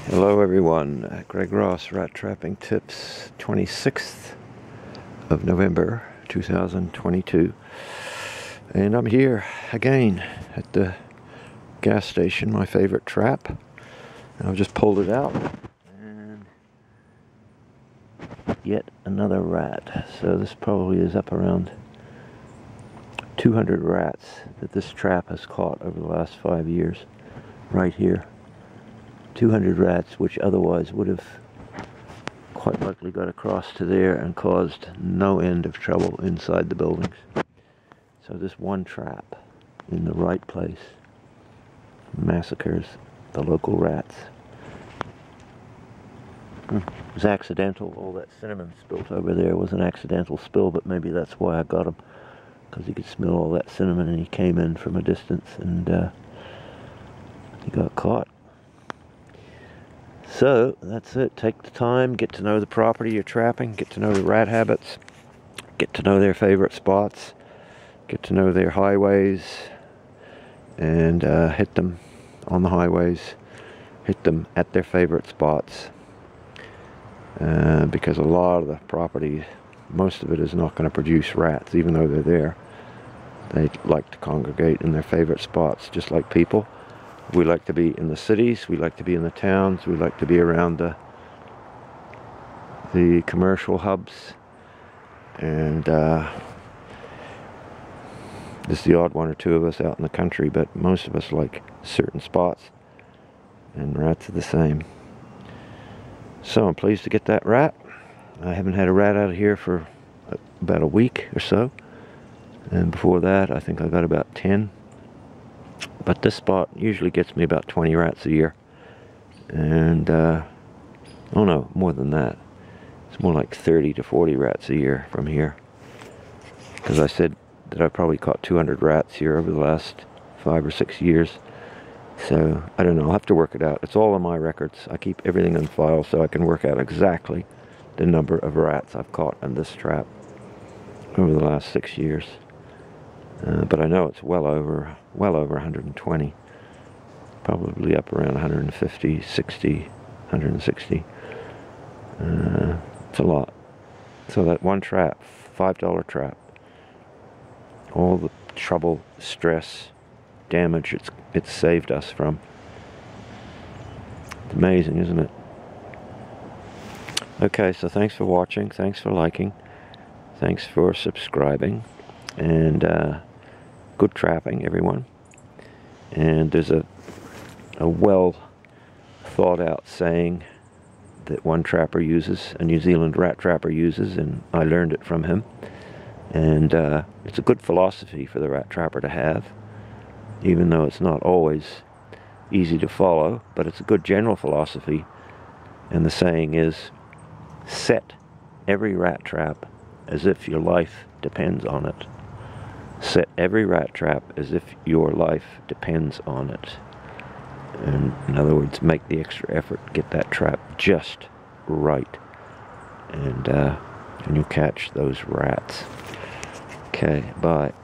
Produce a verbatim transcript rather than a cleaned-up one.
Hello everyone, uh, Greg Ross, Rat Trapping Tips, twenty-sixth of November two thousand twenty-two, and I'm here again at the gas station, my favorite trap, and I've just pulled it out, and yet another rat. So this probably is up around two hundred rats that this trap has caught over the last five years, right here. two hundred rats which otherwise would have quite likely got across to there and caused no end of trouble inside the buildings. So this one trap in the right place massacres the local rats. It was accidental. All that cinnamon spilt over there was an accidental spill, but maybe that's why I got him, because he could smell all that cinnamon and he came in from a distance and uh, he got caught. So, that's it. Take the time, get to know the property you're trapping, get to know the rat habits, get to know their favorite spots, get to know their highways, and uh, hit them on the highways, hit them at their favorite spots. Uh, because a lot of the property, most of it is not going to produce rats, even though they're there. They like to congregate in their favorite spots, just like people. We like to be in the cities, we like to be in the towns, we like to be around the the commercial hubs, and uh, there's the odd one or two of us out in the country, but most of us like certain spots, and rats are the same. So I'm pleased to get that rat. I haven't had a rat out of here for about a week or so, and before that I think I got about ten. But this spot usually gets me about twenty rats a year. And, uh, oh no, more than that. It's more like thirty to forty rats a year from here. Because I said that I probably caught two hundred rats here over the last five or six years. So, I don't know, I'll have to work it out. It's all on my records. I keep everything on file so I can work out exactly the number of rats I've caught in this trap over the last six years. Uh, but I know it's well over, well over one hundred twenty, probably up around one hundred fifty, sixty, one hundred sixty. Uh, it's a lot. So that one trap, five dollar trap, all the trouble, stress, damage it's it's saved us from. It's amazing, isn't it? Okay, so thanks for watching, thanks for liking, thanks for subscribing, and uh, good trapping, everyone. And there's a a well thought out saying that one trapper uses, a New Zealand rat trapper uses, and I learned it from him. And uh, it's a good philosophy for the rat trapper to have, even though it's not always easy to follow, but it's a good general philosophy. And the saying is, set every rat trap as if your life depends on it. Set every rat trap as if your life depends on it. And in other words, make the extra effort, get that trap just right, and uh, and you'll catch those rats. Okay, bye.